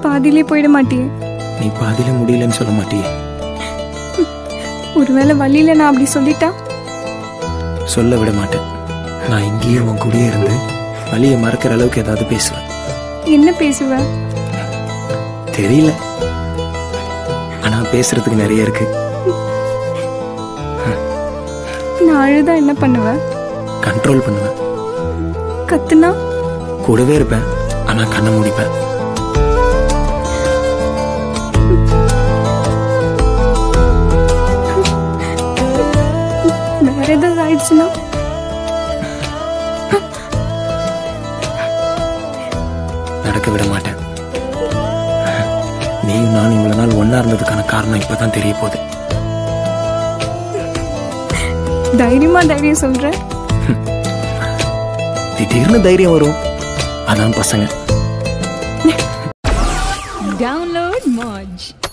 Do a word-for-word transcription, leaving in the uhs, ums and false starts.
பாதியிலே போயிட மாட்டியே? நீ பாதியில முடியலன்னு சொல்ல மாட்டியே? ஒருவேளை வழியில நான் அப்படி சொல்லிட்டா? சொல்ல விட மாட்டேன். நான் இங்கேயே உன் கூடயே இருந்து வழியை மறக்கிற அளவுக்கு ஏதாவது பேசுவேன். என்ன பேசுவ? தெரியல, ஆனா பேசுறதுக்கு நிறைய இருக்கு. நான் அழுதா என்ன பண்ணுவ? கண்ட்ரோல் பண்ணுவேன். கத்துனா? கூடவே இருப்பேன், ஆனா கண்ணை மூடிப்பேன். வேற ஏதாவது ஆயிடுச்சுன்னா? நடக்க விட மாட்டேன். நீயும் நானும் இவ்வளவு நாள் ஒன்னா இருந்ததுக்கான காரணம் இப்பதான் தெரிய போகுது. தைரியமா தைரியம் சொல்ற? திடீர்னு தைரியம் வரும், அதான் பசங்க. Download Moj.